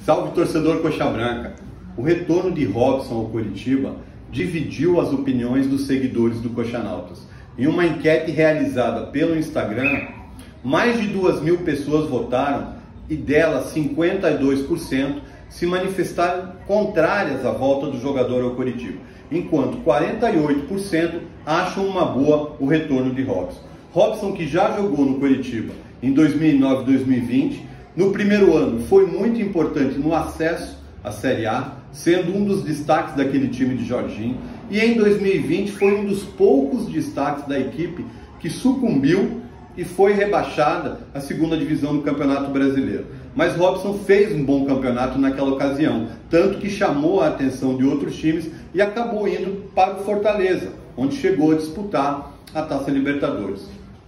Salve, torcedor Coxa Branca! O retorno de Robson ao Coritiba dividiu as opiniões dos seguidores do Coxanautas. Em uma enquete realizada pelo Instagram, mais de 2.000 pessoas votaram e delas 52% se manifestaram contrárias à volta do jogador ao Coritiba, enquanto 48% acham uma boa o retorno de Robson. Robson, que já jogou no Coritiba em 2009 e 2020, no primeiro ano foi muito importante no acesso à Série A, sendo um dos destaques daquele time de Jorginho, e em 2020 foi um dos poucos destaques da equipe que sucumbiu e foi rebaixada à segunda divisão do Campeonato Brasileiro. Mas Robson fez um bom campeonato naquela ocasião, tanto que chamou a atenção de outros times e acabou indo para o Fortaleza, onde chegou a disputar a Taça Libertadores.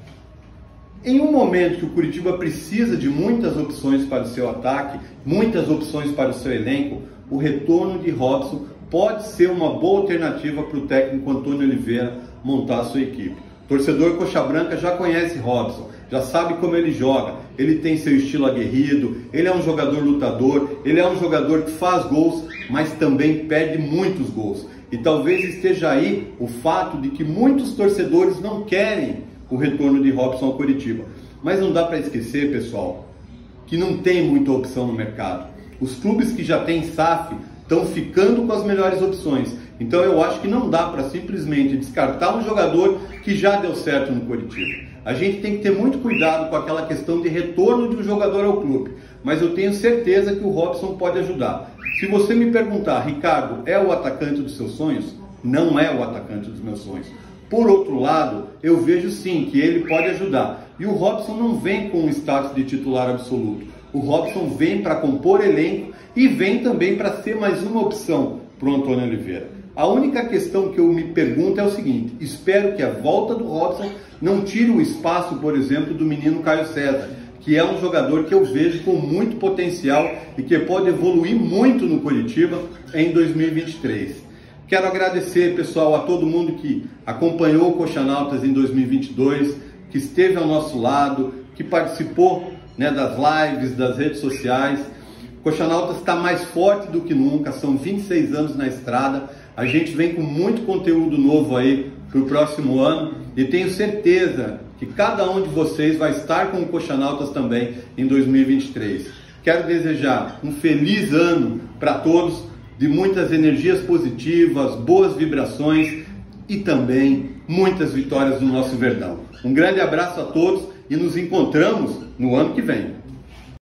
Em um momento que o Coritiba precisa de muitas opções para o seu ataque, muitas opções para o seu elenco, o retorno de Robson pode ser uma boa alternativa para o técnico Antônio Oliveira montar a sua equipe. O torcedor Coxa Branca já conhece Robson, já sabe como ele joga, ele tem seu estilo aguerrido, ele é um jogador lutador, ele é um jogador que faz gols, mas também perde muitos gols. E talvez esteja aí o fato de que muitos torcedores não querem o retorno de Robson ao Coritiba. Mas não dá para esquecer, pessoal, que não tem muita opção no mercado. Os clubes que já têm SAF estão ficando com as melhores opções. Então eu acho que não dá para simplesmente descartar um jogador que já deu certo no Coritiba. A gente tem que ter muito cuidado com aquela questão de retorno de um jogador ao clube. Mas eu tenho certeza que o Robson pode ajudar. Se você me perguntar, Ricardo, é o atacante dos seus sonhos? Não é o atacante dos meus sonhos. Por outro lado, eu vejo sim que ele pode ajudar. E o Robson não vem com o status de titular absoluto. O Robson vem para compor elenco e vem também para ser mais uma opção para o Antônio Oliveira. A única questão que eu me pergunto é o seguinte: espero que a volta do Robson não tire o espaço, por exemplo, do menino Caio César, que é um jogador que eu vejo com muito potencial e que pode evoluir muito no Coritiba em 2023. Quero agradecer, pessoal, a todo mundo que acompanhou o Coxanautas em 2022, que esteve ao nosso lado, que participou, das lives, das redes sociais. O Coxanautas está mais forte do que nunca, são 26 anos na estrada. A gente vem com muito conteúdo novo aí para o próximo ano e tenho certeza que cada um de vocês vai estar com o Coxanautas também em 2023. Quero desejar um feliz ano para todos, de muitas energias positivas, boas vibrações e também muitas vitórias no nosso Verdão. Um grande abraço a todos e nos encontramos no ano que vem.